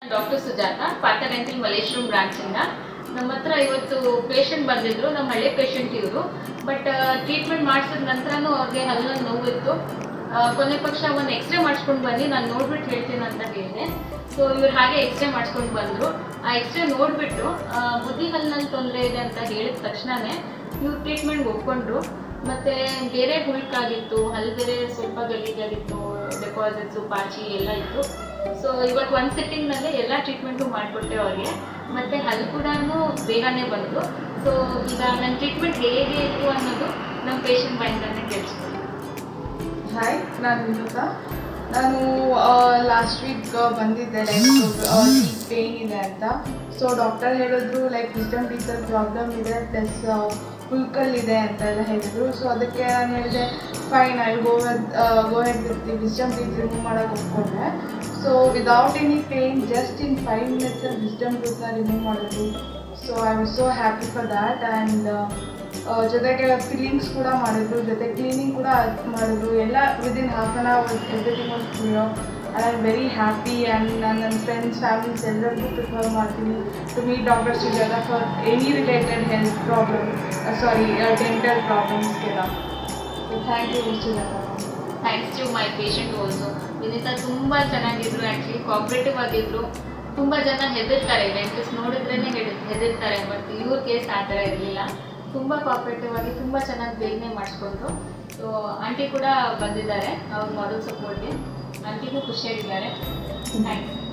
Doctor Sujatha, Partha dental Malleshwaram ಬ್ರಾಂಚಿಂದ. ನಮ್ಮ ಹತ್ರ ಇವತ್ತು ಪೇಷಂಟ್ ಬಂದಿದ್ರು. ನಮ್ಮ ಹಳೆ ಪೇಷಂಟ್ ಇವರು. ಬಟ್ ಟ್ರೀಟ್ಮೆಂಟ್ ಮಾಡಿಸಿದ ನಂತರನೂ ಅವ್ರಿಗೆ ಹಲ್ಲಲ್ಲಿ ನೋವಿತ್ತು. ಕೊನೆ ಪಕ್ಷ ಒಂದು ಎಕ್ಸ್ರೇ ಮಾಡಿಸ್ಕೊಂಡು ಬನ್ನಿ, ನಾನು ನೋಡ್ಬಿಟ್ಟು ಹೇಳ್ತೀನಿ ಅಂತ ಹೇಳಿದೆ. ಸೊ ಇವ್ರು ಹಾಗೆ ಎಕ್ಸ್ರೇ ಮಾಡಿಸ್ಕೊಂಡು ಬಂದರು. ಆ ಎಕ್ಸ್ರೇ ನೋಡಿಬಿಟ್ಟು ಬುದ್ಧಿ ಹಲ್ಲಿನಲ್ಲಿ ತೊಂದರೆ ಇದೆ ಅಂತ ಹೇಳಿದ ತಕ್ಷಣವೇ ಇವ್ರು ಟ್ರೀಟ್ಮೆಂಟ್ಗೆ ಒಪ್ಕೊಂಡ್ರು. ಮತ್ತು ಬೇರೆ ಹುಳುಕಾಗಿತ್ತು, ಹಲ್ಲು ಬೇರೆ ಸ್ವಲ್ಪ ಗಲೀಜಾಗಿತ್ತು, ಡೆಪಾಸಿಟ್ಸು, ಪಾಚಿ ಎಲ್ಲ ಇತ್ತು. ಸೊ ಇವತ್ತು ಒಂದು ಸಿಟ್ಟಿಂಗ್ನಲ್ಲೇ ಎಲ್ಲ ಟ್ರೀಟ್ಮೆಂಟು ಮಾಡಿಕೊಟ್ಟೆ ಅವ್ರಿಗೆ. ಮತ್ತು ಹಲ್ಲು ಕೂಡ ಬೇಗನೆ ಬಂತು. ಸೊ ಈಗ ನನ್ನ ಟ್ರೀಟ್ಮೆಂಟ್ ಹೇಗೆ ಇತ್ತು ಅನ್ನೋದು ನಮ್ಮ ಪೇಷಂಟ್ ಬಾಯಿಂದನೇ ಕೇಳಿಸ್ಕೊಂಡು. ಹಾಯ್, ನಾನು ವಿನುತಾ. ನಾನು ಲಾಸ್ಟ್ ವೀಕ್ ಬಂದಿದ್ದೆ, ಲೈಕ್ ಪೇಯ್ನ್ ಇದೆ ಅಂತ. ಸೊ ಡಾಕ್ಟರ್ ಹೇಳಿದ್ರು ಲೈಕ್ ವಿಸ್ಡಮ್ ಟೀಚರ್ ಪ್ರಾಬ್ಲಮ್ ಇದೆ, ಪ್ಲಸ್ ಹುಲ್ಕಲ್ಲಿದೆ ಅಂತೆಲ್ಲ ಹೇಳಿದ್ರು. ಸೊ ಅದಕ್ಕೆ ನಾನು ಹೇಳಿದೆ fine, I go head with the wisdom teeth remove ಮಾಡೋಕೆ ಒಪ್ಕೊಂಡೆ. So without any pain, just in 5 minutes wisdom ಟೂತ್ನ ರಿಮೂವ್ ಮಾಡಿದ್ರು. So I was so happy for that. And ಜೊತೆಗೆ ಫಿಲ್ಲಿಂಗ್ಸ್ ಕೂಡ ಮಾಡಿದ್ರು, ಜೊತೆ ಕ್ಲೀನಿಂಗ್ ಕೂಡ ಮಾಡಿದ್ರು. ಎಲ್ಲ within half on hour everything was clear. And I am very happy. And ನಾನು ನನ್ನ ಫ್ರೆಂಡ್ಸ್, ಫ್ಯಾಮಿಲೀಸ್ ಎಲ್ಲರಿಗೂ ಪ್ರಿಫರ್ ಮಾಡ್ತೀನಿ to meet doctor Sujatha for any related health problem, dental ಪ್ರಾಬ್ಲಮ್ಸ್ಗೆಲ್ಲ. So thank you Sujatha. Thanks to my patient also. Vinitha ತುಂಬ ಚೆನ್ನಾಗಿದ್ರು, actually cooperative ಆಗಿದ್ರು. ತುಂಬ ಜನ ಹೆದರ್ತಾರೆ, ಡೆಂಟಿಸ್ಟ್ ನೋಡಿದ್ರೇ ಹೆದರ್ತಾರೆ. ಬಟ್ ಇವ್ರ ಕೇಸ್ ಆ ಥರ ಇರಲಿಲ್ಲ. ತುಂಬ ಕೋಆಪ್ರೇಟಿವ್ ಆಗಿ ತುಂಬ ಚೆನ್ನಾಗಿ ಬೇಗನೆ ಮಾಡಿಸ್ಕೊಂಡ್ರು. ಸೊ ಆಂಟಿ ಕೂಡ ಬಂದಿದ್ದಾರೆ, ಅವ್ರ ಮಾರಲ್ ಸಪೋರ್ಟ್ಗೆ. ಆಂಟಿಗೂ ಖುಷಿಯಾಗಿದ್ದಾರೆ. ಥ್ಯಾಂಕ್ಸ್.